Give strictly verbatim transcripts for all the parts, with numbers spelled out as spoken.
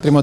Primo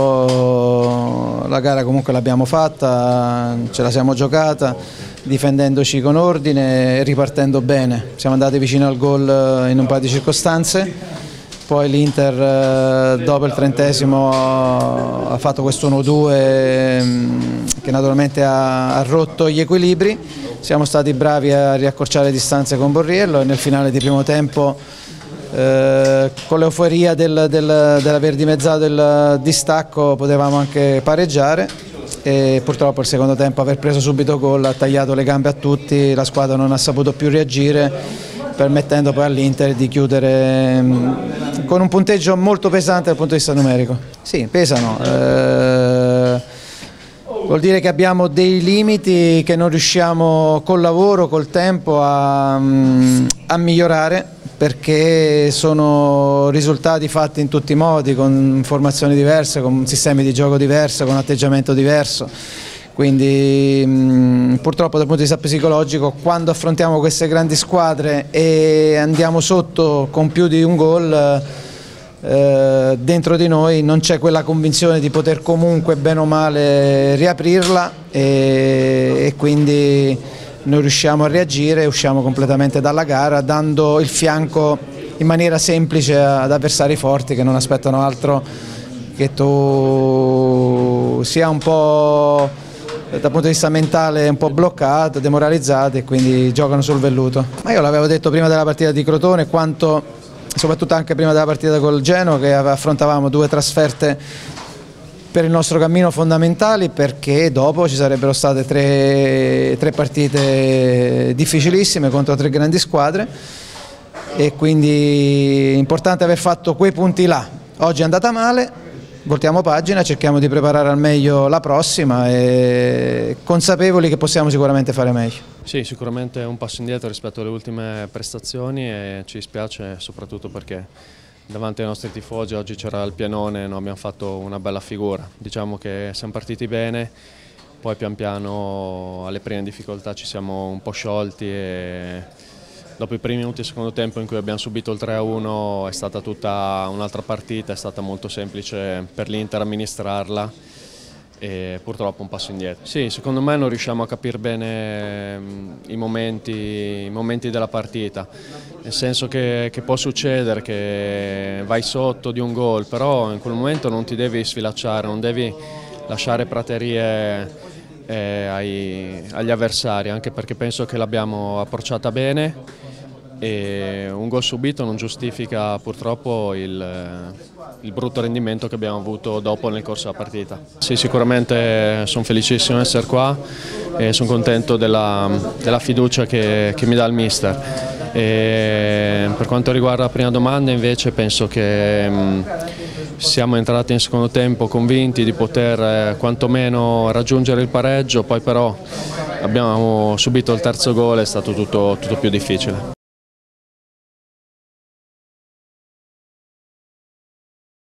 tempo la gara comunque l'abbiamo fatta, ce la siamo giocata, difendendoci con ordine e ripartendo bene. Siamo andati vicino al gol in un paio di circostanze, poi l'Inter dopo il trentesimo ha fatto questo uno due che naturalmente ha, ha rotto gli equilibri. Siamo stati bravi a riaccorciare le distanze con Borriello e nel finale di primo tempo, Eh, con l'euforia del, del, dell'aver dimezzato il distacco, potevamo anche pareggiare e purtroppo il secondo tempo aver preso subito gol ha tagliato le gambe a tutti, la squadra non ha saputo più reagire, permettendo poi all'Inter di chiudere mh, con un punteggio molto pesante dal punto di vista numerico. Sì, pesano. Eh, Vuol dire che abbiamo dei limiti che non riusciamo col lavoro, col tempo a, a migliorare, perché sono risultati fatti in tutti i modi, con formazioni diverse, con sistemi di gioco diversi, con atteggiamento diverso. Quindi mh, purtroppo dal punto di vista psicologico, quando affrontiamo queste grandi squadre e andiamo sotto con più di un gol, Eh, dentro di noi non c'è quella convinzione di poter comunque bene o male riaprirla e, e quindi non riusciamo a reagire e usciamo completamente dalla gara, dando il fianco in maniera semplice ad avversari forti che non aspettano altro che tu sia un po' dal punto di vista mentale un po' bloccato, demoralizzato, e quindi giocano sul velluto. Ma io l'avevo detto prima della partita di Crotone, quanto soprattutto anche prima della partita col Genoa, che affrontavamo due trasferte per il nostro cammino fondamentali, perché dopo ci sarebbero state tre, tre partite difficilissime contro tre grandi squadre e quindi è importante aver fatto quei punti là. Oggi è andata male, voltiamo pagina, cerchiamo di preparare al meglio la prossima e consapevoli che possiamo sicuramente fare meglio. Sì, sicuramente un passo indietro rispetto alle ultime prestazioni e ci dispiace soprattutto perché davanti ai nostri tifosi oggi c'era il pianone e non abbiamo fatto una bella figura. Diciamo che siamo partiti bene, poi pian piano alle prime difficoltà ci siamo un po' sciolti e dopo i primi minuti del secondo tempo in cui abbiamo subito il tre a uno è stata tutta un'altra partita, è stata molto semplice per l'Inter amministrarla e purtroppo un passo indietro. Sì, secondo me non riusciamo a capire bene i momenti, i momenti della partita, nel senso che, che può succedere che vai sotto di un gol, però in quel momento non ti devi sfilacciare, non devi lasciare praterie eh, ai, agli avversari, anche perché penso che l'abbiamo approcciata bene e un gol subito non giustifica purtroppo il, il brutto rendimento che abbiamo avuto dopo nel corso della partita. Sì, sicuramente sono felicissimo di essere qua e sono contento della, della fiducia che, che mi dà il mister. E per quanto riguarda la prima domanda invece penso che mh, siamo entrati in secondo tempo convinti di poter eh, quantomeno raggiungere il pareggio, poi però abbiamo subito il terzo gol, è stato tutto, tutto più difficile.